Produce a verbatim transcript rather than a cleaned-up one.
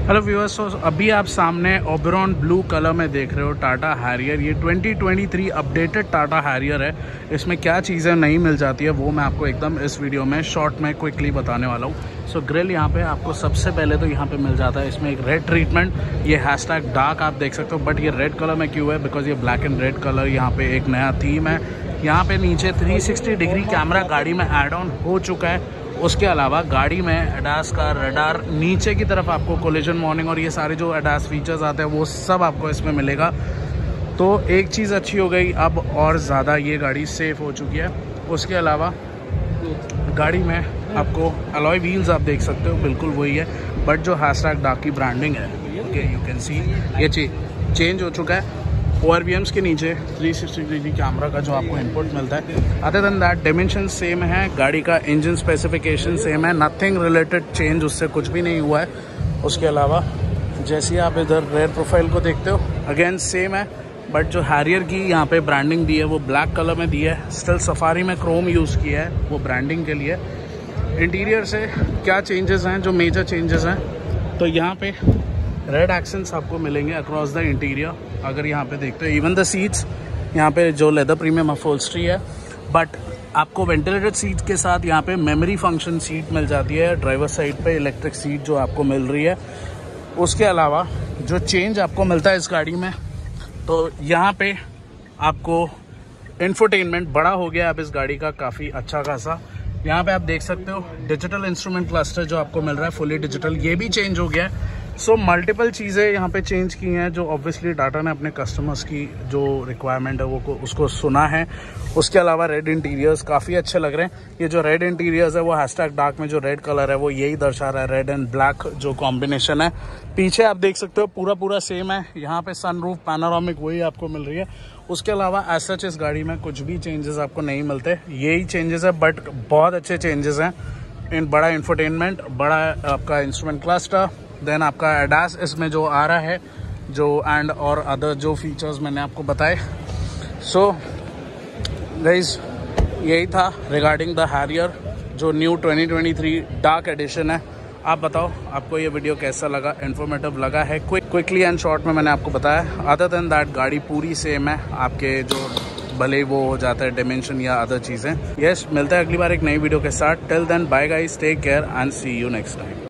Hello viewers, तो अभी आप सामने ओबेरॉन ब्लू कलर में देख रहे हो टाटा हैरियर। ये twenty twenty three updated Tata Harrier है। इसमें क्या चीज़ें नहीं मिल जाती है वो मैं आपको एकदम इस वीडियो में शॉर्ट में क्विकली बताने वाला हूँ। सो ग्रिल यहाँ पे आपको सबसे पहले तो यहाँ पे मिल जाता है इसमें एक रेड ट्रीटमेंट। ये हैशटैग डार्क आप देख सकते हो, बट ये रेड कलर में क्यों है? बिकॉज ये ब्लैक एंड रेड कलर यहाँ पे एक नया थीम है। यहाँ पे नीचे थ्री सिक्सटी डिग्री कैमरा गाड़ी में ऐड ऑन हो चुका है। उसके अलावा गाड़ी में एडास का रडार, नीचे की तरफ आपको कोलिजन वार्निंग और ये सारे जो एडास फीचर्स आते हैं वो सब आपको इसमें मिलेगा। तो एक चीज़ अच्छी हो गई, अब और ज़्यादा ये गाड़ी सेफ़ हो चुकी है। उसके अलावा गाड़ी में आपको अलॉय व्हील्स आप देख सकते हो, बिल्कुल वही है, बट जो हैशटैग डार्क की ब्रांडिंग है, ओके यू कैन सी ये चीज चेंज हो चुका है। ओ आर वी एम्स के नीचे थ्री सिक्सटी डिग्री कैमरा का जो आपको इनपुट मिलता है। Other than that dimension same है, गाड़ी का इंजन स्पेसिफिकेशन सेम है, नथिंग रिलेटेड चेंज उससे कुछ भी नहीं हुआ है। उसके अलावा जैसे आप इधर रेयर प्रोफाइल को देखते हो, अगेन सेम है, बट जो हैरियर की यहाँ पे ब्रांडिंग दी है वो ब्लैक कलर में दी है। स्टिल सफारी में क्रोम यूज़ किया है वो ब्रांडिंग के लिए। इंटीरियर से क्या चेंजेस हैं, जो मेजर चेंजेस हैं, तो यहाँ पे रेड एक्सेंट्स आपको मिलेंगे अक्रॉस द इंटीरियर। अगर यहाँ पे देखते हो इवन द सीट्स, यहाँ पे जो लेदर प्रीमियम अपहोल्स्ट्री है, बट आपको वेंटिलेटेड सीट के साथ यहाँ पे मेमोरी फंक्शन सीट मिल जाती है। ड्राइवर साइड पे इलेक्ट्रिक सीट जो आपको मिल रही है। उसके अलावा जो चेंज आपको मिलता है इस गाड़ी में, तो यहाँ पे आपको इंफोटेनमेंट बड़ा हो गया अब इस गाड़ी का काफ़ी अच्छा खासा। यहाँ पे आप देख सकते हो डिजिटल इंस्ट्रूमेंट क्लस्टर जो आपको मिल रहा है फुली डिजिटल, ये भी चेंज हो गया है। सो मल्टीपल चीज़ें यहाँ पे चेंज की हैं जो ऑब्वियसली टाटा ने अपने कस्टमर्स की जो रिक्वायरमेंट है वो को उसको सुना है। उसके अलावा रेड इंटीरियर्स काफ़ी अच्छे लग रहे हैं। ये जो रेड इंटीरियर्स है वो हैशटैग डार्क में जो रेड कलर है वो यही दर्शा रहा है, रेड एंड ब्लैक जो कॉम्बिनेशन है। पीछे आप देख सकते हो पूरा पूरा सेम है। यहाँ पे सनरूफ पैनोरामिक वही आपको मिल रही है। उसके अलावा एज सच इस गाड़ी में कुछ भी चेंजेस आपको नहीं मिलते, यही चेंजेस है, बट बहुत अच्छे चेंजेस हैं। इन बड़ा इंफोटेनमेंट, बड़ा आपका इंस्ट्रूमेंट क्लस्टर, देन आपका एडास इसमें जो आ रहा है जो एंड और अदर जो फीचर्स मैंने आपको बताए। सो गाइस यही था रिगार्डिंग द हैरियर जो new twenty twenty three dark edition है। आप बताओ आपको ये वीडियो कैसा लगा, इन्फॉर्मेटिव लगा है? क्विक क्विकली एंड शॉर्ट में मैंने आपको बताया। अदर देन दैट गाड़ी पूरी सेम है, आपके जो भले वो हो जाता है डायमेंशन या अदर चीज़ें। यस, मिलता है अगली बार एक नई वीडियो के साथ। Till then bye guys, take care and see you next time.